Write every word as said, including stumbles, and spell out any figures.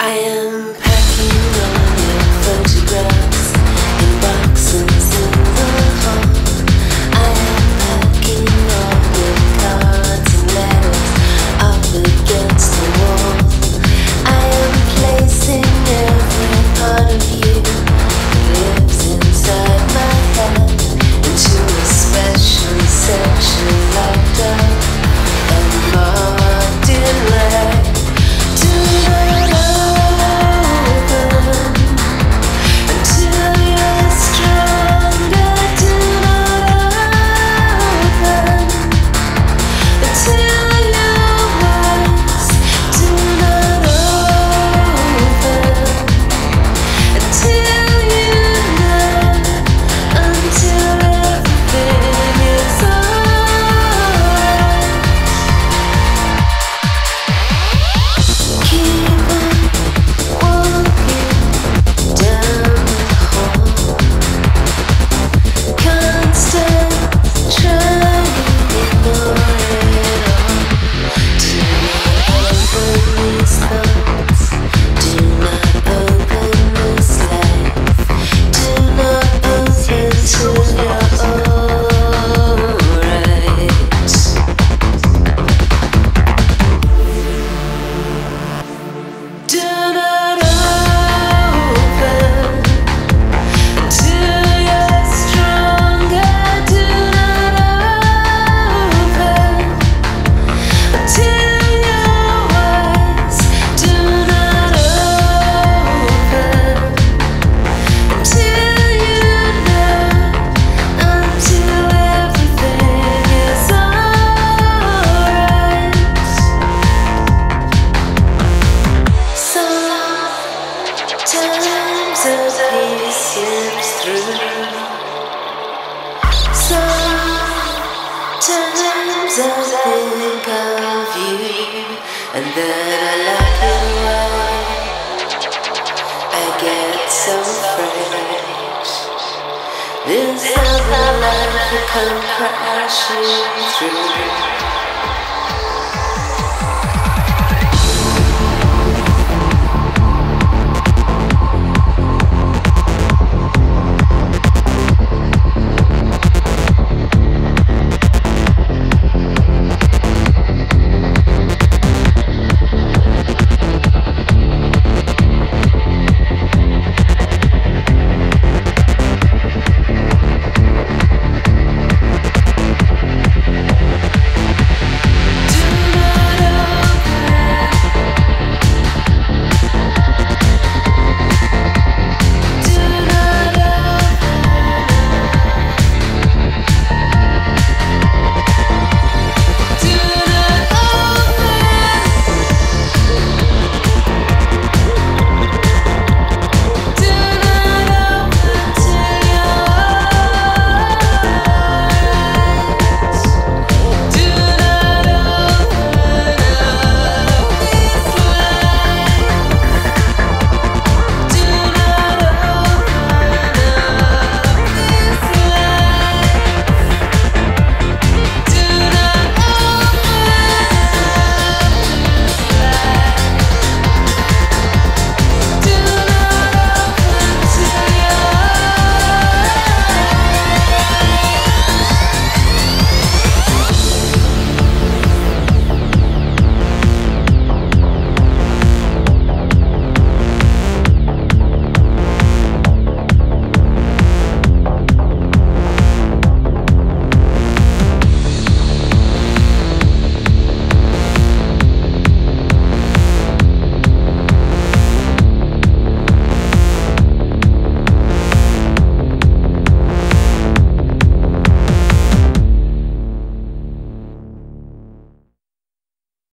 I am packing all your photographs in boxes in the hall. I am packing all your cards and letters up against the wall. I am placing every part of you that lives inside my head into a special section locked up and marked in red. Do not open until you're stronger. Do not open until you're wise. Do not open until you know, until everything is alright. Keep on walking down the hall. Can't stand trying to ignore it all. Do not open these thoughts. Do not open this life. Do not open till you're alright. Do not open until you're stronger. Do not open until you're wise. Do not open until you know, until everything is alright. Sometimes a piece slips through. Sometimes I think of you, and then I lock it away. I get so afraid this other life will come crashing through.